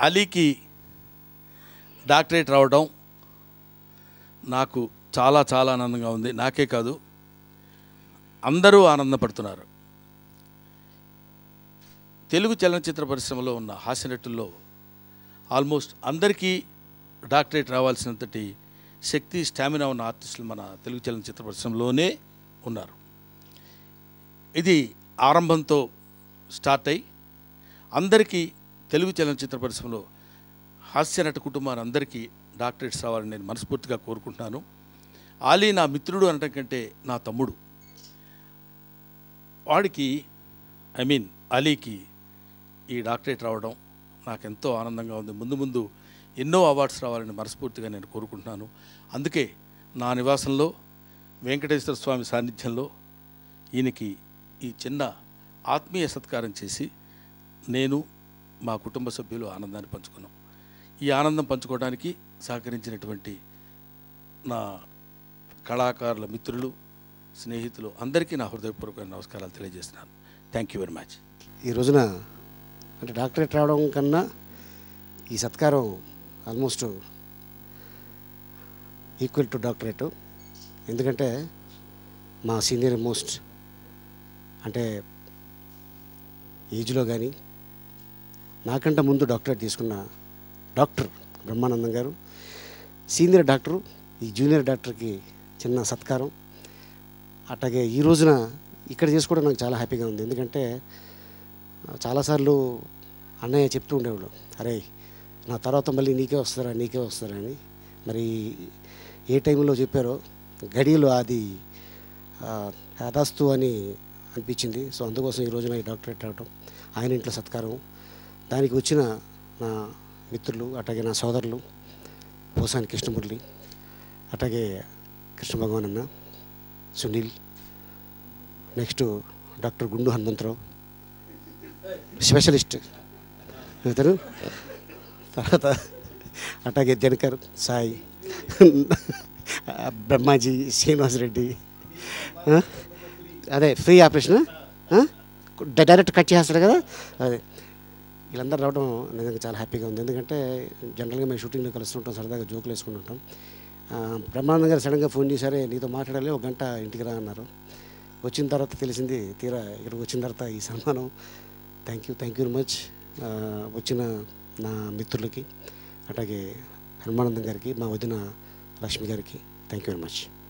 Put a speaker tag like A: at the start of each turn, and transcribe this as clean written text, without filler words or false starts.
A: అలీకి doctorate రావడం నాకు చాలా చాలా ఆనందంగా ఉంది. నాకే కాదు, అందరూ ఆనందపడుతున్నారు. తెలుగు చలనచిత్ర పరిశ్రమలో ఉన్న హాస్యనటుల్లో ఆల్మోస్ట్ అందరికీ డాక్టరేట్ రావాల్సినంతటి శక్తి, స్టామినా ఉన్న ఆర్టిస్టులు మన తెలుగు చలనచిత్ర పరిశ్రమలోనే ఉన్నారు. ఇది ఆరంభంతో స్టార్ట్ అయ్యి అందరికీ తెలుగు చలనచిత్ర పరిశ్రమలో హాస్యనట కుటుంబాన్ని అందరికీ డాక్టరేట్స్ రావాలని నేను మనస్ఫూర్తిగా కోరుకుంటున్నాను. ఆలీ నా మిత్రుడు అనటం కంటే నా తమ్ముడు. వాడికి అలీకి ఈ డాక్టరేట్ రావడం నాకెంతో ఆనందంగా ఉంది. ముందు ముందు ఎన్నో అవార్డ్స్ రావాలని మనస్ఫూర్తిగా నేను కోరుకుంటున్నాను. అందుకే నా నివాసంలో వెంకటేశ్వర స్వామి సాన్నిధ్యంలో ఈయనకి ఈ చిన్న ఆత్మీయ సత్కారం చేసి నేను మా కుటుంబ సభ్యులు ఆనందాన్ని పంచుకున్నాం. ఈ ఆనందం పంచుకోవడానికి సహకరించినటువంటి నా కళాకారుల మిత్రులు, స్నేహితులు అందరికీ నా హృదయపూర్వక నమస్కారాలు తెలియజేస్తున్నాను. Thank you very much.
B: ఈ రోజున అంటే డాక్టరేట్ రావడం కన్నా ఈ సత్కారం ఆల్మోస్ట్ ఈక్వల్ టు డాక్టరేట్. ఎందుకంటే మా సీనియర్ మోస్ట్ అంటే ఏజ్లో కానీ నాకంటే ముందు డాక్టరేట్ తీసుకున్న డాక్టర్ బ్రహ్మానందం గారు, సీనియర్ డాక్టరు, ఈ జూనియర్ డాక్టర్కి చిన్న సత్కారం. అట్లాగే ఈ రోజున ఇక్కడ చేసుకోవడం నాకు చాలా హ్యాపీగా ఉంది. ఎందుకంటే చాలాసార్లు అన్నయ్య చెప్తూ ఉండేవాళ్ళు, అరే నా తర్వాత మళ్ళీ నీకే వస్తారా అని. మరి ఏ టైంలో చెప్పారో గడియలో అది హఠాస్తు అని అనిపించింది. సో అందుకోసం ఈ రోజున ఈ డాక్టరేట్ రావడం, ఆయన ఇంట్లో సత్కారం, దానికి వచ్చిన నా మిత్రులు, అట్లాగే నా సోదరులు పోసాని కృష్ణమురళి, అట్లాగే కృష్ణ భగవాన్ అన్న, సునీల్, నెక్స్ట్ డాక్టర్ గుండు హనుమంతరావు స్పెషలిస్ట్ ఇతను, తర్వాత అట్లాగే దినకర్, సాయి, బ్రహ్మాజీ, శ్రీనివాస్ రెడ్డి, అదే ఫ్రీ ఆపరేషన్ డైరెక్ట్ కట్ చేస్తాడు కదా, అదే వీళ్ళందరూ రావడం నిజంగా చాలా హ్యాపీగా ఉంది. ఎందుకంటే జనరల్గా మేము షూటింగ్లో కలుస్తుంటాం, సరదాగా జోకులు వేసుకుంటుంటాం. బ్రహ్మానందం గారు సడన్గా ఫోన్ చేశారే నీతో మాట్లాడాలి, 1 గంట ఇంటికి రా అన్నారు. వచ్చిన తర్వాత తెలిసింది, తీరా ఇక్కడికి వచ్చిన తర్వాత ఈ సన్మానం. Thank you very much. వచ్చిన నా మిత్రులకి, అట్లాగే బ్రహ్మానందం గారికి, మా వదిన లక్ష్మి గారికి థ్యాంక్ యూ వెరీ మచ్.